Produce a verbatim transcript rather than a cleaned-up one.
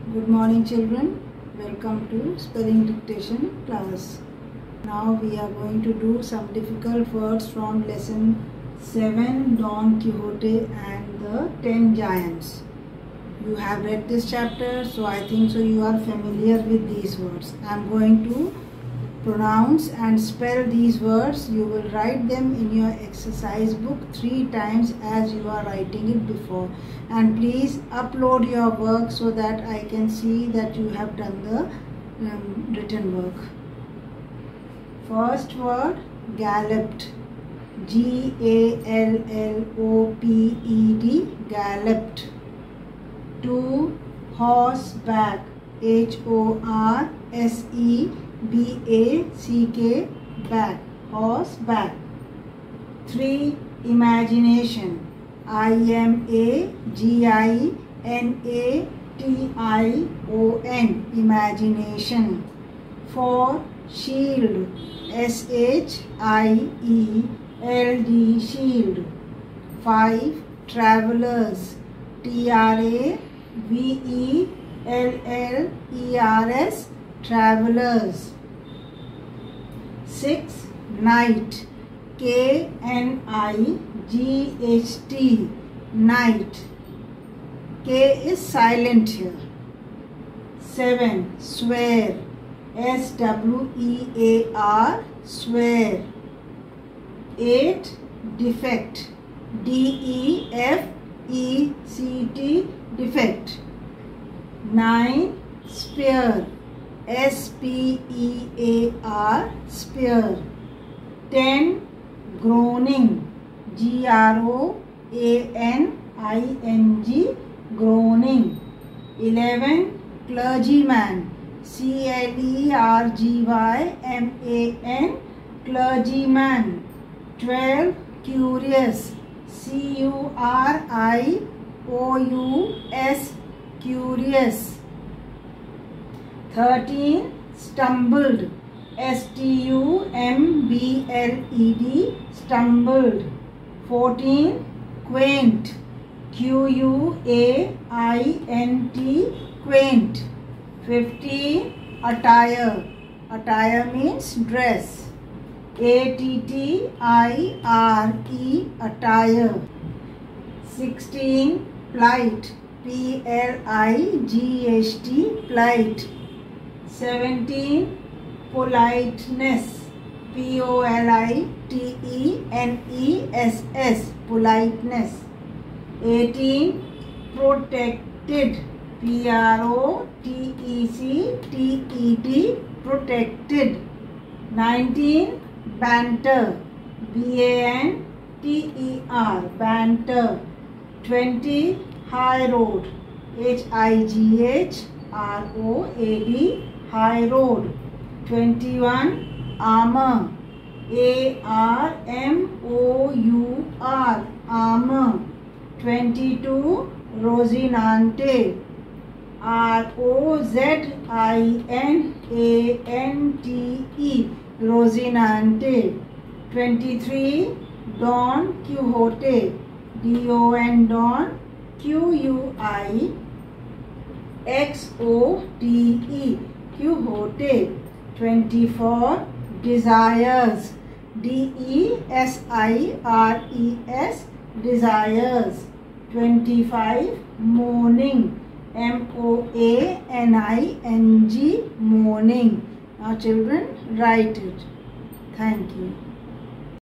Good morning children, welcome to spelling dictation class. Now we are going to do some difficult words from lesson seven, Don Quixote and the ten Giants. You have read this chapter, so I think so you are familiar with these words. I am going to pronounce and spell these words. You will write them in your exercise book three times as you are writing it before. And please upload your work so that I can see that you have done the um, written work. First word, galloped. G A L L O P E D, galloped. Two, horseback. H O R S E B A C K, back, horseback. Three, imagination. I M A G I N A T I O N, imagination. Four, shield. S H I E L D, shield. Five, travelers. T R A V E L L E R S, travelers. Six, knight. K N I G H T, knight. K is silent here. Seven, swear. S W E A R, swear. Eight, defect. D E F E C T, defect. Nine, spear. S P E A R, spear. Ten, groaning. G R O A N I N G, groaning. Eleven, clergyman. C L E R G Y M A N, clergyman. Twelve, curious. C U R I O U S, curious. Thirteen, stumbled. S T U M B L E D, stumbled. Fourteen, quaint. Q U A I N T, quaint. Fifteen, attire. Attire means dress. A T T I R E, attire. Sixteen, plight. P L I G H T, plight. Seventeen, politeness. P O L I T E N E S S, politeness. Eighteen, protected. P R O T E C T E D, protected. Nineteen, banter. B A N T E R, banter. Twenty, high road. H I G H R O A D, high road. Twenty-one, armor. A R M O U R, armor. Twenty-two, Rosinante. R O Z I N A N T E, Rosinante. Twenty-three, Don Quixote. D O N, Don, Q U I X O T E, Quixote. Twenty-four, desires. D E S I R E S, desires. Twenty-five, mourning. M O A N I N G, mourning. Now children, write it. Thank you.